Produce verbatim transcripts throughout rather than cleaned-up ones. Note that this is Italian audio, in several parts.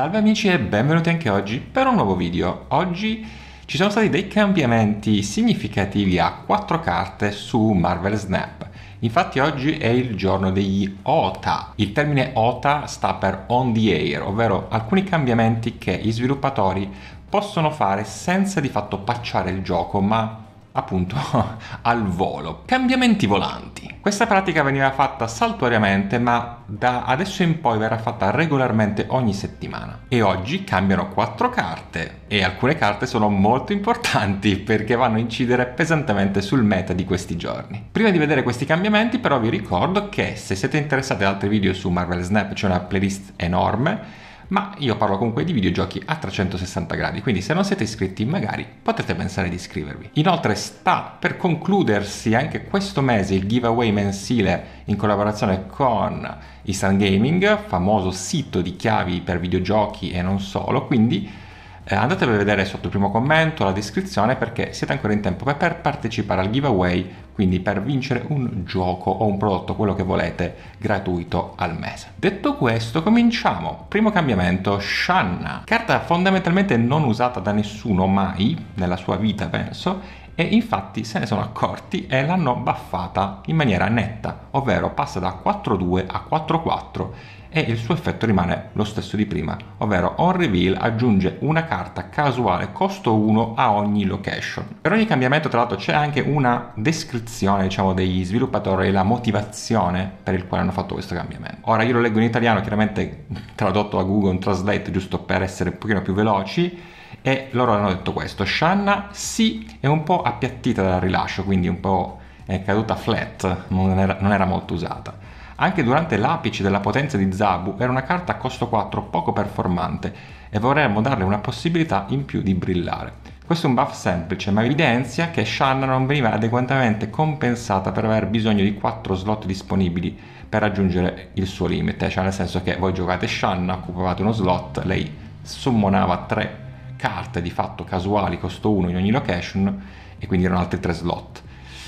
Salve amici e benvenuti anche oggi per un nuovo video. Oggi ci sono stati dei cambiamenti significativi a quattro carte su Marvel Snap. Infatti oggi è il giorno degli O T A. Il termine O T A sta per On the Air, ovvero alcuni cambiamenti che gli sviluppatori possono fare senza di fatto patchare il gioco, ma appunto al volo. Cambiamenti volanti. Questa pratica veniva fatta saltuariamente, ma da adesso in poi verrà fatta regolarmente ogni settimana. E oggi cambiano quattro carte e alcune carte sono molto importanti perché vanno a incidere pesantemente sul meta di questi giorni. Prima di vedere questi cambiamenti però vi ricordo che se siete interessati ad altri video su Marvel Snap c'è una playlist enorme, ma io parlo comunque di videogiochi a trecentosessanta gradi, quindi se non siete iscritti magari potete pensare di iscrivervi. Inoltre sta per concludersi anche questo mese il giveaway mensile in collaborazione con Instant Gaming, famoso sito di chiavi per videogiochi e non solo, quindi eh, andate a vedere sotto il primo commento la descrizione perché siete ancora in tempo per partecipare al giveaway, quindi per vincere un gioco o un prodotto, quello che volete, gratuito al mese. Detto questo, cominciamo. Primo cambiamento, Shanna, carta fondamentalmente non usata da nessuno mai nella sua vita, penso, e infatti se ne sono accorti e l'hanno buffata in maniera netta, ovvero passa da quattro due a quattro quattro e il suo effetto rimane lo stesso di prima, ovvero on reveal aggiunge una carta casuale costo uno a ogni location. Per ogni cambiamento tra l'altro c'è anche una descrizione, diciamo, degli sviluppatori e la motivazione per il quale hanno fatto questo cambiamento. Ora io lo leggo in italiano, chiaramente tradotto a Google Translate giusto per essere un pochino più veloci, e loro hanno detto questo: Shanna sì è un po' appiattita dal rilascio, quindi un po' è caduta flat, non era, non era molto usata. Anche durante l'apice della potenza di Zabu era una carta a costo quattro poco performante e vorremmo darle una possibilità in più di brillare. Questo è un buff semplice, ma evidenzia che Shanna non veniva adeguatamente compensata per aver bisogno di quattro slot disponibili per raggiungere il suo limite, cioè nel senso che voi giocate Shanna, occupavate uno slot, lei summonava tre carte di fatto casuali costo uno in ogni location e quindi erano altri tre slot.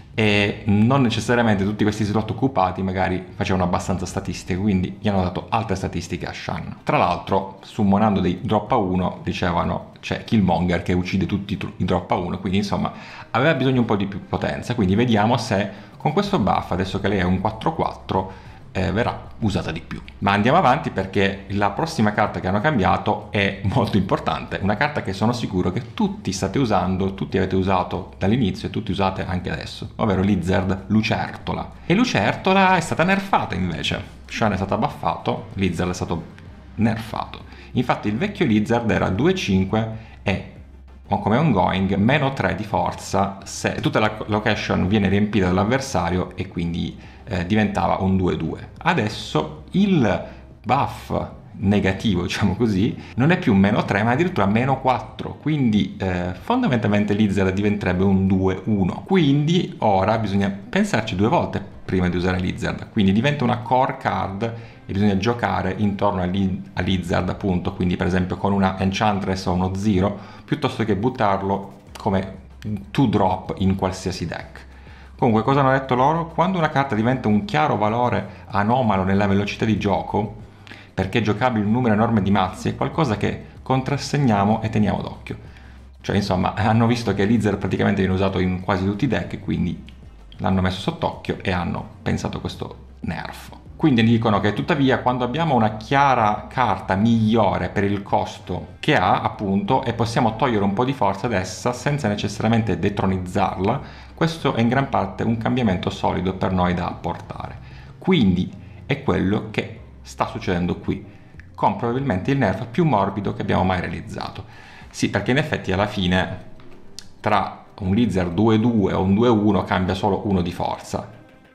E non necessariamente tutti questi slot occupati magari facevano abbastanza statistiche, quindi gli hanno dato altre statistiche a Shanna. Tra l'altro, summonando dei drop a uno, dicevano c'è Killmonger che uccide tutti i drop a uno, quindi insomma aveva bisogno un po' di più potenza, quindi vediamo se con questo buff, adesso che lei è un quattro quattro, eh, verrà usata di più. Ma andiamo avanti perché la prossima carta che hanno cambiato è molto importante, una carta che sono sicuro che tutti state usando, tutti avete usato dall'inizio e tutti usate anche adesso, ovvero Lizard Lucertola. E Lucertola è stata nerfata invece, Shanna è stato buffato, Lizard è stato nerfato. Infatti il vecchio Lizard era due cinque e come ongoing meno tre di forza se tutta la location viene riempita dall'avversario e quindi eh, diventava un due due. Adesso il buff negativo, diciamo così, non è più meno tre ma addirittura meno quattro, quindi eh, fondamentalmente Lizard diventerebbe un due uno. Quindi ora bisogna pensarci due volte prima di usare Lizard, quindi diventa una core card e bisogna giocare intorno a Lizard, appunto, quindi per esempio con una Enchantress o uno Zero, piuttosto che buttarlo come two drop in qualsiasi deck. Comunque, cosa hanno detto loro? Quando una carta diventa un chiaro valore anomalo nella velocità di gioco, perché è giocabile un numero enorme di mazzi, è qualcosa che contrassegniamo e teniamo d'occhio. Cioè, insomma, hanno visto che Lizard praticamente viene usato in quasi tutti i deck, quindi l'hanno messo sott'occhio e hanno pensato a questo nerf. Quindi dicono che tuttavia quando abbiamo una chiara carta migliore per il costo che ha, appunto, e possiamo togliere un po' di forza ad essa senza necessariamente detronizzarla, questo è in gran parte un cambiamento solido per noi da apportare. Quindi è quello che sta succedendo qui, con probabilmente il nerf più morbido che abbiamo mai realizzato. Sì, perché in effetti alla fine tra un Lizard due due o un due uno cambia solo uno di forza,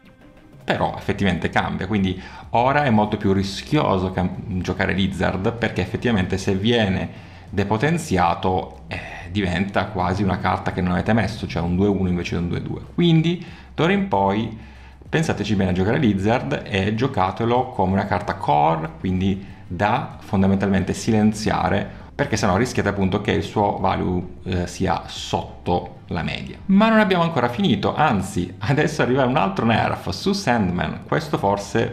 però effettivamente cambia, quindi ora è molto più rischioso giocare Lizard perché effettivamente se viene depotenziato eh, diventa quasi una carta che non avete messo, cioè un due uno invece di un due due. Quindi d'ora in poi pensateci bene a giocare Lizard e giocatelo come una carta core, quindi da fondamentalmente silenziare, perché sennò rischiate appunto che il suo value eh, sia sotto la media. Ma non abbiamo ancora finito, anzi adesso arriva un altro nerf su Sandman. Questo forse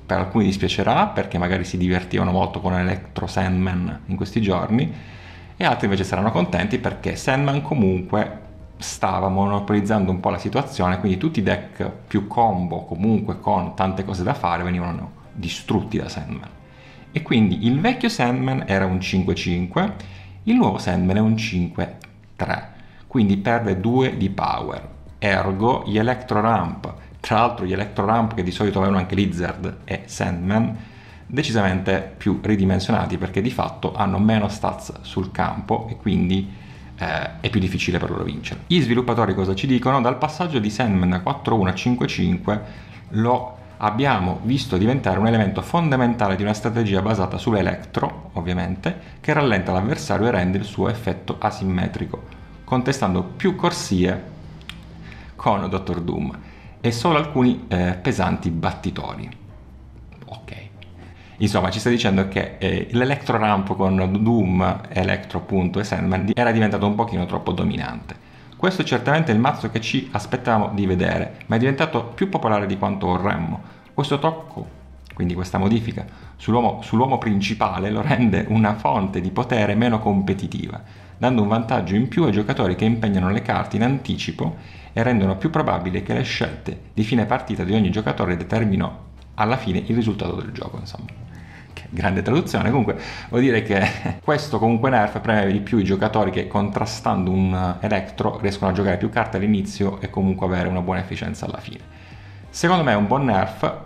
per alcuni dispiacerà perché magari si divertivano molto con Electro Sandman in questi giorni, e altri invece saranno contenti perché Sandman comunque stava monopolizzando un po' la situazione, quindi tutti i deck più combo comunque con tante cose da fare venivano distrutti da Sandman. E quindi il vecchio Sandman era un cinque cinque, il nuovo Sandman è un cinque tre, quindi perde due di power, ergo gli Electro Ramp, tra l'altro gli Electro Ramp che di solito avevano anche Lizard e Sandman, decisamente più ridimensionati perché di fatto hanno meno stats sul campo e quindi eh, è più difficile per loro vincere. Gli sviluppatori cosa ci dicono? Dal passaggio di Sandman da quattro uno a cinque cinque lo abbiamo visto diventare un elemento fondamentale di una strategia basata sull'elettro, ovviamente, che rallenta l'avversario e rende il suo effetto asimmetrico, contestando più corsie con Doctor Doom e solo alcuni eh, pesanti battitori. Ok. Insomma, ci sta dicendo che eh, l'Electro Ramp con Doom, Electro appunto e Sandman era diventato un pochino troppo dominante. Questo è certamente il mazzo che ci aspettavamo di vedere, ma è diventato più popolare di quanto vorremmo. Questo tocco, quindi questa modifica, sull'uomo, sull'uomo principale lo rende una fonte di potere meno competitiva, dando un vantaggio in più ai giocatori che impegnano le carte in anticipo e rendono più probabile che le scelte di fine partita di ogni giocatore determinino alla fine il risultato del gioco, insomma. Grande traduzione. Comunque vuol dire che questo comunque nerf preme di più i giocatori che contrastando un elettro riescono a giocare più carte all'inizio e comunque avere una buona efficienza alla fine. Secondo me è un buon nerf,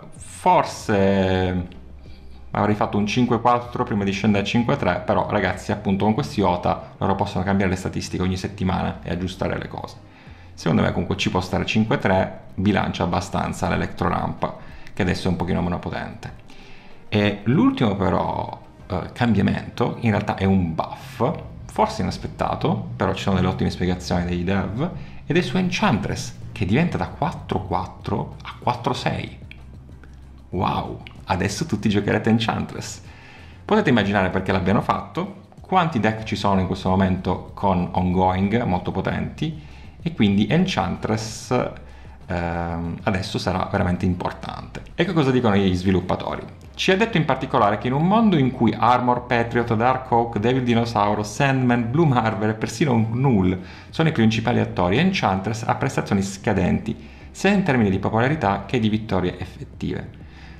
forse avrei fatto un cinque quattro prima di scendere a cinque tre, però ragazzi appunto con questi O T A loro possono cambiare le statistiche ogni settimana e aggiustare le cose. Secondo me comunque ci può stare cinque tre, bilancia abbastanza l'Electro Ramp che adesso è un pochino meno potente. E l'ultimo però eh, cambiamento in realtà è un buff, forse inaspettato, però ci sono delle ottime spiegazioni dei dev, ed è su Enchantress, che diventa da quattro quattro a quattro sei. Wow, adesso tutti giocherete Enchantress. Potete immaginare perché l'abbiano fatto, quanti deck ci sono in questo momento con ongoing molto potenti, e quindi Enchantress ehm, adesso sarà veramente importante. Ecco cosa dicono gli sviluppatori. Ci ha detto in particolare che in un mondo in cui Armor, Patriot, Darkhawk, Devil Dinosauro, Sandman, Blue Marvel e persino Null sono i principali attori, Enchantress ha prestazioni scadenti, sia in termini di popolarità che di vittorie effettive.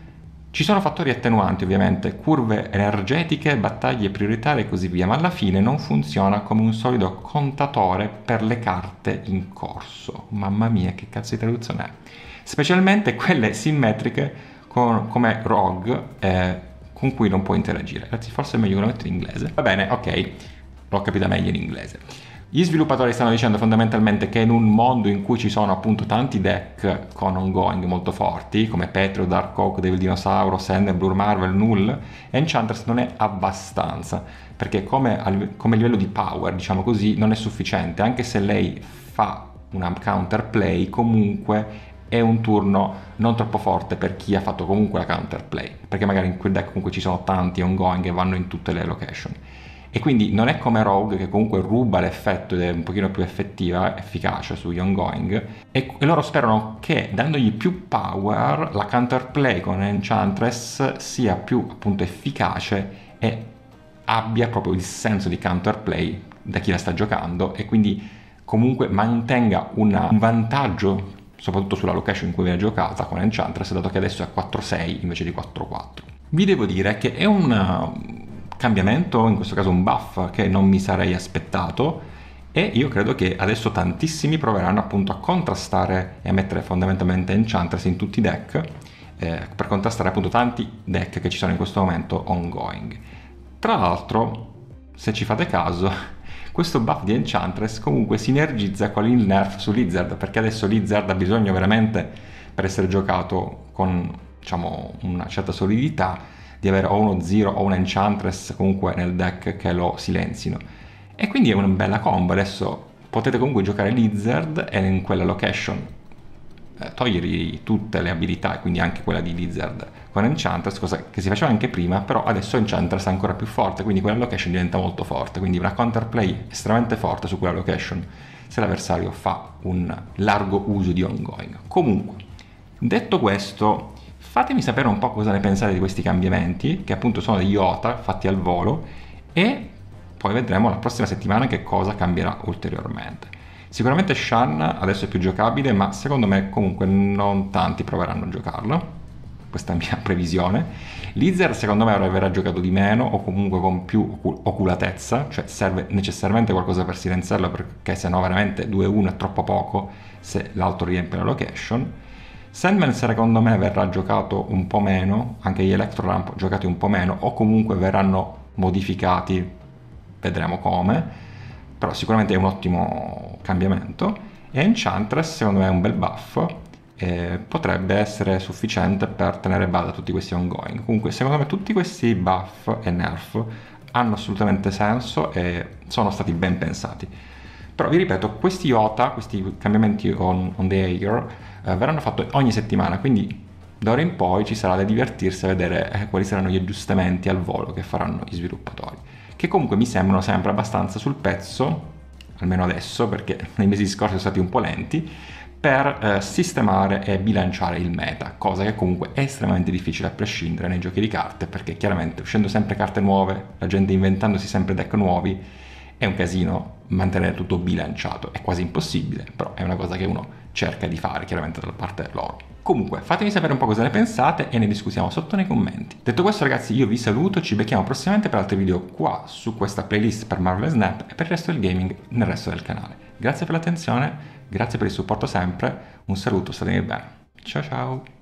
Ci sono fattori attenuanti ovviamente, curve energetiche, battaglie prioritarie e così via, ma alla fine non funziona come un solido contatore per le carte in corso. Mamma mia, che cazzo di traduzione è? Specialmente quelle simmetriche con, come Rogue, eh, con cui non puoi interagire. Forse è meglio che lo metto in inglese. Va bene, ok, l'ho capita meglio in inglese. Gli sviluppatori stanno dicendo fondamentalmente che in un mondo in cui ci sono appunto tanti deck con ongoing molto forti, come Patriot, Darkhawk, Devil Dinosauro, Sandman, Blue Marvel, Null, Enchantress non è abbastanza, perché come, come livello di power, diciamo così, non è sufficiente, anche se lei fa una counterplay, comunque è un turno non troppo forte per chi ha fatto comunque la counterplay, perché magari in quel deck comunque ci sono tanti ongoing e vanno in tutte le location. E quindi non è come Rogue che comunque ruba l'effetto ed è un pochino più effettiva, efficace sugli ongoing, e, e loro sperano che dandogli più power la counterplay con Enchantress sia più appunto efficace e abbia proprio il senso di counterplay da chi la sta giocando e quindi comunque mantenga una, un vantaggio soprattutto sulla location in cui viene giocata con Enchantress, dato che adesso è quattro sei invece di quattro quattro. Vi devo dire che è un cambiamento, in questo caso un buff, che non mi sarei aspettato, e io credo che adesso tantissimi proveranno appunto a contrastare e a mettere fondamentalmente Enchantress in tutti i deck, eh, per contrastare appunto tanti deck che ci sono in questo momento ongoing. Tra l'altro, se ci fate caso, questo buff di Enchantress comunque sinergizza con il nerf su Lizard, perché adesso Lizard ha bisogno veramente, per essere giocato con diciamo una certa solidità, di avere o uno Zero o un Enchantress comunque nel deck che lo silenzino. E quindi è una bella combo. Adesso potete comunque giocare Lizard e in quella location eh, togliergli tutte le abilità, quindi anche quella di Lizard con Enchantress, cosa che si faceva anche prima, però adesso Enchantress è ancora più forte, quindi quella location diventa molto forte, quindi una counterplay estremamente forte su quella location se l'avversario fa un largo uso di ongoing. Comunque, detto questo, fatemi sapere un po' cosa ne pensate di questi cambiamenti, che appunto sono degli OTA fatti al volo, e poi vedremo la prossima settimana che cosa cambierà ulteriormente. Sicuramente Shan adesso è più giocabile, ma secondo me comunque non tanti proveranno a giocarlo. Questa è la mia previsione. Lizer secondo me verrà giocato di meno o comunque con più oculatezza, cioè serve necessariamente qualcosa per silenziarlo, perché sennò veramente due uno è troppo poco se l'altro riempie la location. Sandman secondo me verrà giocato un po' meno, anche gli Electro Ramp giocati un po' meno, o comunque verranno modificati, vedremo come, però sicuramente è un ottimo cambiamento. E Enchantress secondo me è un bel buff, eh, potrebbe essere sufficiente per tenere bada tutti questi ongoing. Comunque secondo me tutti questi buff e nerf hanno assolutamente senso e sono stati ben pensati. Però vi ripeto, questi OTA, questi cambiamenti on, on the air, eh, verranno fatti ogni settimana, quindi da ora in poi ci sarà da divertirsi a vedere eh, quali saranno gli aggiustamenti al volo che faranno gli sviluppatori, che comunque mi sembrano sempre abbastanza sul pezzo, almeno adesso, perché nei mesi scorsi sono stati un po' lenti, per eh, sistemare e bilanciare il meta, cosa che comunque è estremamente difficile a prescindere nei giochi di carte, perché chiaramente uscendo sempre carte nuove, la gente inventandosi sempre deck nuovi, è un casino mantenere tutto bilanciato, è quasi impossibile, però è una cosa che uno cerca di fare chiaramente dalla parte loro. Comunque fatemi sapere un po' cosa ne pensate e ne discutiamo sotto nei commenti. Detto questo ragazzi, io vi saluto, ci becchiamo prossimamente per altri video qua su questa playlist per Marvel Snap e per il resto del gaming nel resto del canale. Grazie per l'attenzione, grazie per il supporto sempre, un saluto, statemi bene, ciao ciao!